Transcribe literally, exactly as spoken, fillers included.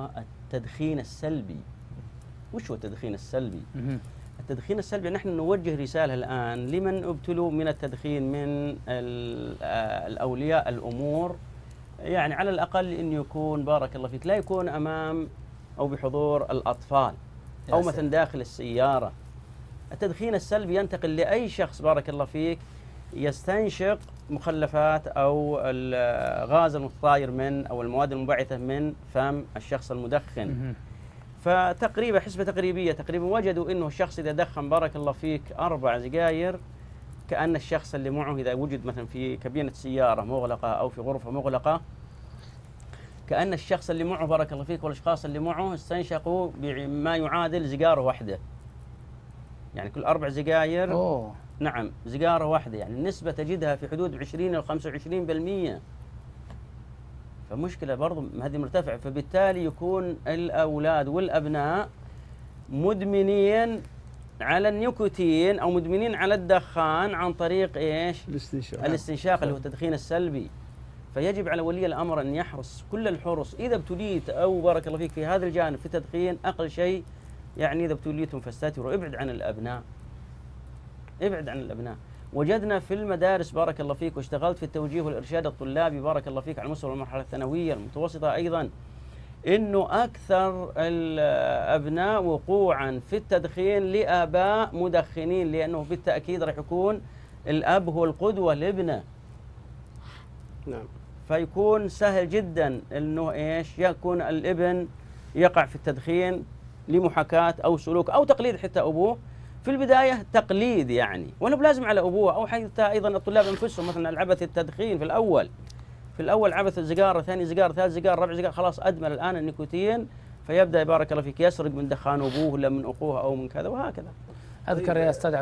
هو التدخين السلبي. وش هو التدخين السلبي؟ التدخين السلبي نحن نوجه رسالة الآن لمن ابتلوا من التدخين من الأولياء الأمور، يعني على الأقل أن يكون بارك الله فيك لا يكون أمام أو بحضور الأطفال أو مثلا داخل السيارة. التدخين السلبي ينتقل لأي شخص بارك الله فيك يستنشق مخلفات أو الغاز المتطاير من أو المواد المنبعثة من فم الشخص المدخن. فتقريبا حسبة تقريبية تقريبا وجدوا أنه الشخص إذا دخن بارك الله فيك أربع سجاير كأن الشخص اللي معه إذا وجد مثلا في كابينة سيارة مغلقة أو في غرفة مغلقة كأن الشخص اللي معه بارك الله فيك والأشخاص اللي معه استنشقوا بما يعادل سيجارة واحدة. يعني كل أربع سجاير أوه. نعم سيجارة واحدة، يعني النسبة تجدها في حدود عشرين أو خمسة وعشرين بالمئة. فمشكلة برضو هذه مرتفعة، فبالتالي يكون الأولاد والأبناء مدمنين على النيكوتين أو مدمنين على الدخان عن طريق إيش؟ الاستنشاق. الاستنشاق اللي هو التدخين السلبي. فيجب على ولي الأمر أن يحرص كل الحرص إذا ابتليت أو بارك الله فيك في هذا الجانب في التدخين، أقل شيء يعني إذا ابتليتم فاستتروا، ابعد عن الأبناء، ابعد عن الأبناء. وجدنا في المدارس بارك الله فيك واشتغلت في التوجيه والإرشاد الطلابي بارك الله فيك على مستوى المرحلة الثانوية المتوسطة أيضا، إنه أكثر الأبناء وقوعا في التدخين لآباء مدخنين، لأنه بالتأكيد راح يكون الأب هو القدوة لابنه. نعم. فيكون سهل جدا إنه إيش يكون الابن يقع في التدخين لمحاكاة أو سلوك أو تقليد حتى أبوه. في البداية تقليد يعني، وأنا بلازم على أبوه أو حتى أيضا الطلاب أنفسهم مثلا العبث التدخين في الأول في الأول عبث السيجارة، ثاني سيجارة، ثالث سيجارة، رابع سيجارة، خلاص أدمن الآن النيكوتين، فيبدأ بارك الله فيك يسرق من دخان أبوه ولا من أخوه أو من كذا وهكذا. أذكر يا أستاذ